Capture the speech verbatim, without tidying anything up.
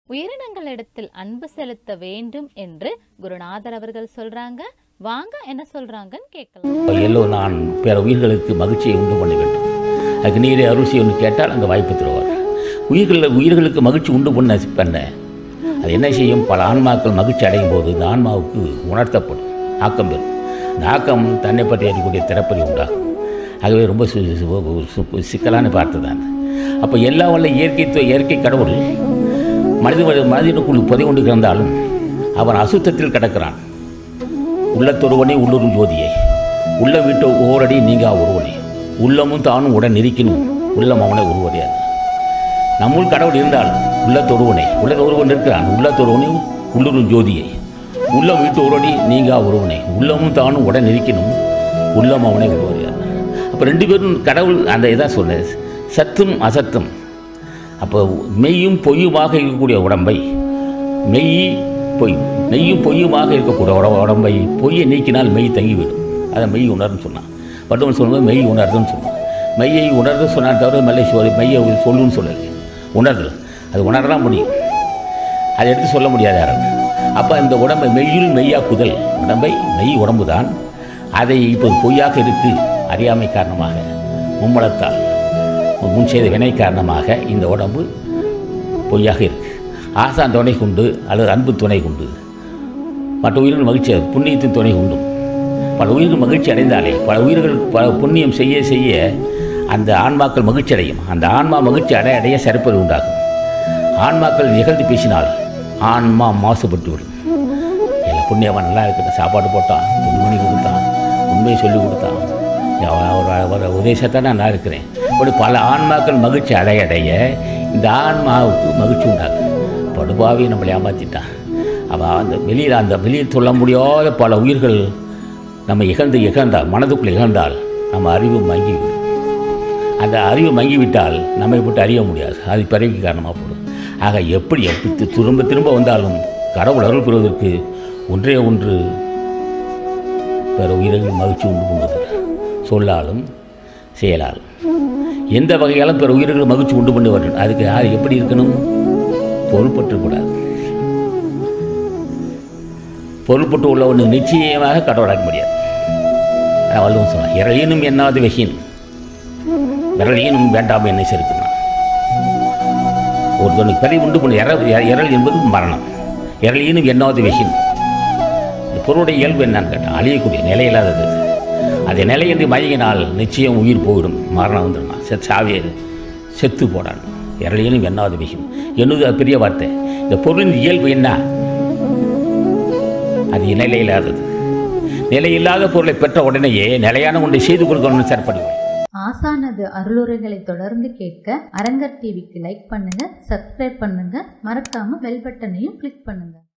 உயிரினங்களிடத்தில் அன்பு செலுத்த வேண்டும் என்று குருநாதர் அவர்கள் சொல்றாங்க. வாங்க என்ன சொல்றாங்கன்னு கேட்கலாம். எல்லோ நான் பிற உயிர்களுக்கு மகிழ்ச்சியை உண்டு பண்ண வேண்டும், அதுக்கு நீரை அருள் செய்யணும்னு கேட்டால் அங்கே வாய்ப்பு தருவார். உயிர்களில் உயிர்களுக்கு மகிழ்ச்சி உண்டு பண்ண பண்ண அது என்ன செய்யும்? பல ஆன்மாக்கள் மகிழ்ச்சி அடையும் போது இந்த ஆன்மாவுக்கு உணர்த்தப்படும், ஆக்கம் பெறும். இந்த ஆக்கம் தன்னை பற்றி அறியக்கூடிய திறப்பறி உண்டாகும். ஆகவே ரொம்ப சிக்கலான பார்த்து தான். அப்போ எல்லா வல்ல இயற்கை இயற்கை கடவுள் மனித மனிதனுக்குள் புதை கொண்டு கிடந்தாலும் அவன் அசுத்தத்தில் கிடக்கிறான். உள்ளத்தொருவனே உள்ளுறும் ஜோதியை, உள்ள வீட்டு ஓரடி நீங்கா ஒருவனே, உள்ளமும் தானும் உடன் இருக்கணும், உள்ளம் அவனை உருவடையாது. நம்முள் கடவுள் இருந்தால் உள்ளத்தொருவனே, உள்ள ஒருவன் இருக்கிறான், உள்ளத்தொருவனே உள்ளுறும் ஜோதியை, உள்ளம் வீட்டு ஒருவடி நீங்கா ஒருவனே, உள்ளமும் தானும் உடன் இருக்கணும், உள்ளம் அவனை உருவடையாது. அப்போ ரெண்டு பேரும் கடவுள் அந்த இதான் சொல்ல, சத்தும் அசத்தும். அப்போ மெய்யும் பொய்யுமாக இருக்கக்கூடிய உடம்பை, மெய் பொய் மெய்யும் பொய்யுமாக இருக்கக்கூடிய உடம்பை பொய்யை நீக்கினால் மெய் தங்கிவிடும். அதை மெய் உணர்ன்னு சொன்னான். வள்ளுவன் சொல்லும்போது மெய் உணர்துன்னு சொன்னான். மெய்யை உணர்ந்து சொன்னான் தவிர மெல்லை சொல் மெய்யை சொல்லுன்னு சொல்லலை, உணர்தல். அது உணரலாம் முடியும், அதை எடுத்து சொல்ல முடியாது யாரும். அப்போ இந்த உடம்பை மெய்யுள் மெய்யாக்குதல், உடம்பை மெய் உடம்பு தான், அதை இப்போது பொய்யாக இருக்கு அறியாமை காரணமாக, மும்மலத்தால் முன் செய்த வினை காரணமாக இந்த உடம்பு பொய்யாக இருக்குது. ஆசான் துணை கொண்டு அல்லது அன்பு துணை கொண்டு மற்ற உயிர்கள் மகிழ்ச்சி, புண்ணியத்தின் துணை கொண்டும் பல உயிர்கள் மகிழ்ச்சி அடைந்தாலே, பல உயிர்கள் பல புண்ணியம் செய்ய செய்ய அந்த ஆன்மாக்கள் மகிழ்ச்சி அடையும். அந்த ஆன்மா மகிழ்ச்சி அடைய அடைய சிறப்பது உண்டாகும். ஆன்மாக்கள் நிகழ்ந்து பேசினால் ஆன்மா மாசுபட்டு விடும். எல்லா புண்ணியவன் நல்லா இருக்குது, சாப்பாடு போட்டான், துணி மணி கொடுத்தான், உண்மையை சொல்லி கொடுத்தான், ஒரு உதேசத்தை நான் நல்லா இருக்கிறேன். இப்படி பல ஆன்மாக்கள் மகிழ்ச்சி அடைய அடைய இந்த ஆன்மாவுக்கு மகிழ்ச்சி உண்டாகும். படுபாவி நம்மளை ஏமாற்றிட்டான். அவன் அந்த வெளியில் அந்த வெளியில் சொல்ல முடியாத பல உயிர்கள் நம்ம இகழ்ந்து இகழ்ந்தால், மனதுக்குள்ளே இகழ்ந்தால் நம்ம அறிவு மங்கிவிடும். அந்த அறிவு மங்கிவிட்டால் நம்மை விட்டு அறிய முடியாது, அது பிறவிக்கு காரணமாக போடும். ஆக எப்படி எப்படி திரும்ப திரும்ப வந்தாலும் கடவுள் அருள் பெறுவதற்கு ஒன்றே ஒன்று, பிற உயிர்கள் மகிழ்ச்சி உண்டு பண்ணுவது, சொல்லாலும் செயலாலும். எந்த வகையாலும் பிற உயிர்கள் மகிழ்ச்சி உண்டு பண்ணி வரணும். அதுக்கு யார் எப்படி இருக்கணும்? பொருள்பற்றக்கூடாது. பொருள்பட்டு உள்ளவனு நிச்சயமாக கடவுளாக்க முடியாது. நான் வள்ளுவன் சொன்னான், இரளினும் என்னாவது வெகின், விரலினும் வேண்டாம் என்னை செலுத்தினான். ஒருத்தனுக்கு பிறவி உண்டு பண்ண இற இரல் என்பது மரணம். இரளினும் என்னாவது வெகின், இந்த பொருளுடைய இயல்பு என்னான்னு கேட்டான், அழியக்கூடிய நிலையில்லாதது. அதை நிலையின்றி மயங்கினால் நிச்சயம் உயிர் போயிடும், மரணம் வந்துடும், செத் சாவியை செத்து போடான். இரளினும் என்னாவது வெகின் என்னது அது பெரிய வார்த்தை. இந்த பொருளின் இயல்பு என்ன? அது நிலையில்லாதது. நிலையில்லாத பொருளை பெற்ற உடனேயே நிலையான ஒன்றை செய்து கொடுக்கணும்னு செயற்படுவேன். ஆசானது அருளுரைகளை தொடர்ந்து கேட்க அரங்கர் டிவிக்கு லைக் பண்ணுங்க, சப்ஸ்கிரைப் பண்ணுங்க, மறக்காம பெல் பட்டனையும் கிளிக் பண்ணுங்க.